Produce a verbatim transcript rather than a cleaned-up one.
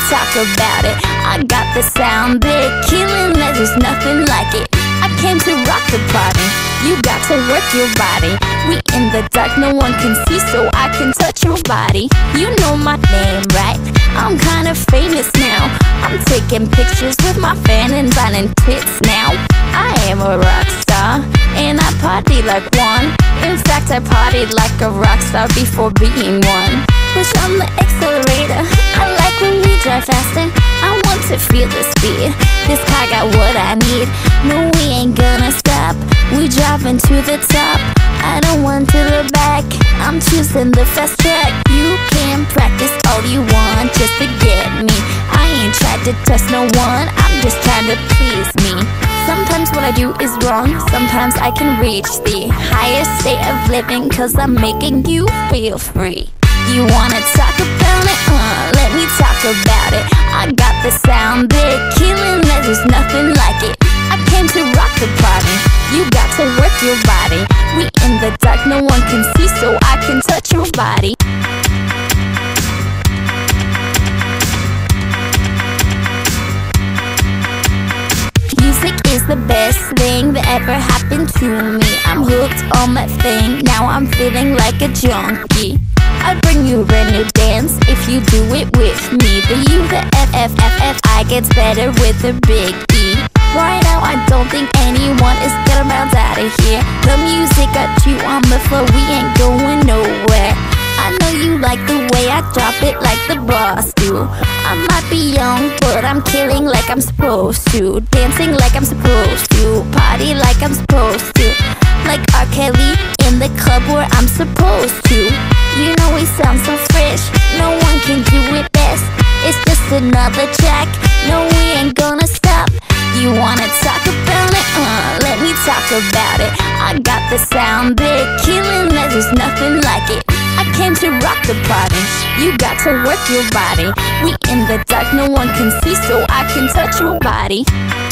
talk about it. I got the sound, they're killing it, there's nothing like it. I came to rock the party, you got to work your body. We in the dark, no one can see, so I can touch your body. You know my name, right? I'm kinda famous now. I'm taking pictures with my fan and signing tits now. I am a rock star, and I party like one. In fact, I partied like a rock star before being one. Push on the accelerator, I like when we drive faster. I want to feel the speed, this car got what I need. No, we ain't gonna stop, we driving to the top. I don't want to look back, I'm choosing the fast track. You can practice all you want just to get me. I ain't tried to test no one, I'm just trying to please me. Sometimes what I do is wrong, sometimes I can reach the higher state of living, cause I'm making you feel free. You wanna talk about it? Uh, let me talk about it. I got the sound, they're killing it, there's nothing like it. I came to rock the party, you got to work your body. We in the dark, no one can see, so I can touch your body. Music is the best thing that ever happened to me. I'm hooked on that thing, now I'm feeling like a junkie. I'll bring you a brand new dance if you do it with me. The U, the F, F, F, F, I gets better with a big E. Right now I don't think anyone is gonna bounce out of here. The music got you on the floor, we ain't going nowhere. I know you like the way I drop it like the boss do. I might be young, but I'm killing like I'm supposed to. Dancing like I'm supposed to. Party like I'm supposed to. Like R. Kelly in the club where I'm supposed to. You know we sound so fresh, no one can do it best. It's just another track, no we ain't gonna stop. You wanna talk about it? Uh, let me talk about it. I got the sound, they're killing it, there's nothing like it. I came to rock the party, you got to work your body. We in the dark, no one can see, so I can touch your body.